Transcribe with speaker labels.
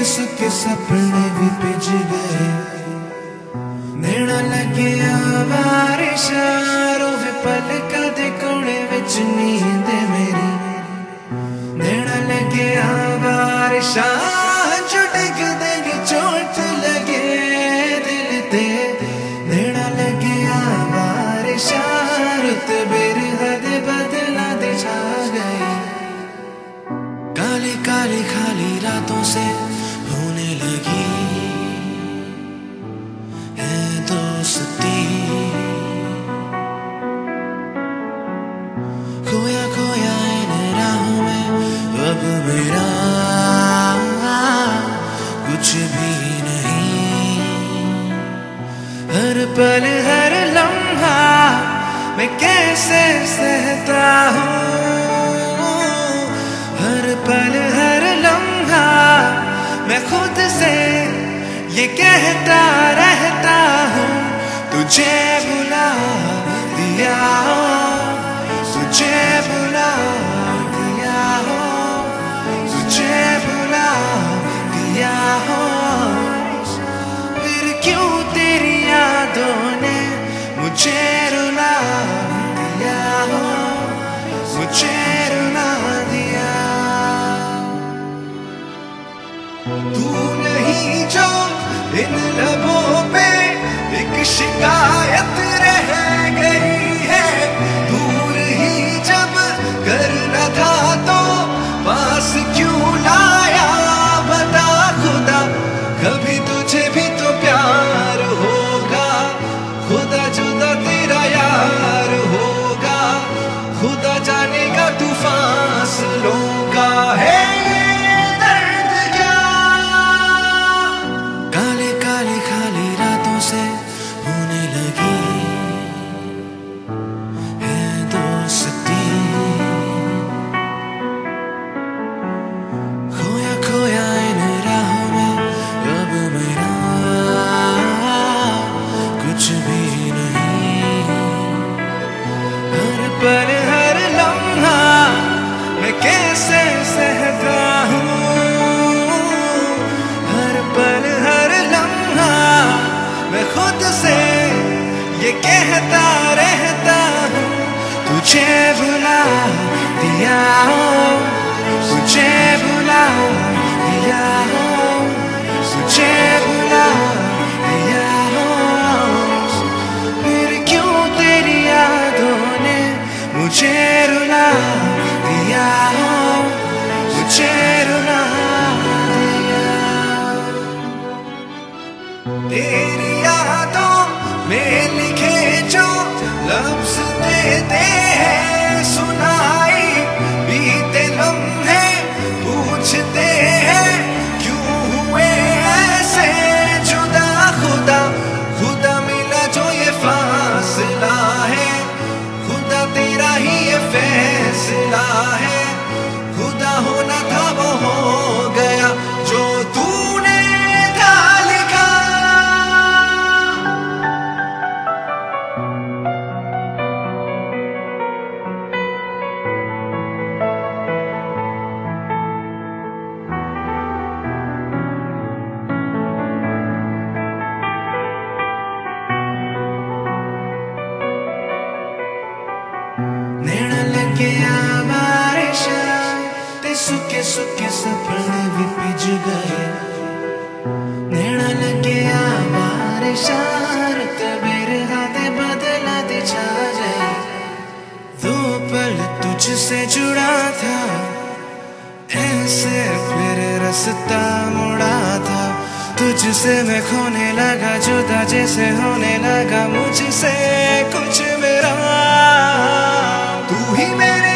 Speaker 1: सुके सपने भी भिज गए। नैना लगे बारिशा रोवे पलकां दे कोने विच नींद मेरी। नैना लगे बारिशा जो डिगदे नी चोट लगे दिल ते। नैना लगे बारिशा रुत बिरहा दे बदला दे छा गई। काली काली खाली रातों से होने लगी है दोस्ती। खोया खोया इन राहों में अब मेरा कुछ भी नहीं। हर पल हर लम्हा मैं कैसे सहता हूँ। हर पल हर लम्हा मैं खुद से ये कहता रहता हूँ तुझे बुला दिया हो, तुझे बुला दिया हो, तुझे बुला दिया हो। फिर क्यों तेरी यादों ने मुझे रुला दिया हो, मुझे रुला दिया। तू नहीं जो इन लबों पे एक शिकायत रह गई है। दूर ही जब करना था तो पास क्यों लाया बता खुदा। कभी तुझे भी तो प्यार होगा, खुदा जुदा तेरा यार होगा। खुदा जानेगा तू फासलों का है होने लगी है दोस्ती। खोया खोया इन राहों में अब मेरा कुछ भी नहीं। हर पल हर लम्हा मैं कैसे सहता हूँ। हर पल हर लम्हा मैं खुद से ये कहता रहता हूँ तुझे बुला दिया हो, तुझे बुला दिया हो, तुझे बुला दिया हो। फिर क्यों तेरी यादों ने मुझे रुला दिया हो, मुझे रुला दिया। तेरी यादों में लिखे जो लफ्ज देते हैं सुनाई बीते लम्हे पूछते हैं क्यों हुए ऐसे जुदा। खुदा खुदा मिला जो ये फासला है, खुदा तेरा ही ये फैसला है। खुदा होना था वो हो गया जो तूने था लिखा। नैना लगे बारिशा ते सुके सुके सपने भी भिज गए। नैना लगे बारिशा रुत बिरहा दे बदला दे छा जाए। दो पल तुझसे जुड़ा था ऐसे फिर रास्ता मुड़ा था। तुझसे मैं खोने लगा जुदा जैसे होने लगा मुझसे कुछ मेरा। तू ही मेरे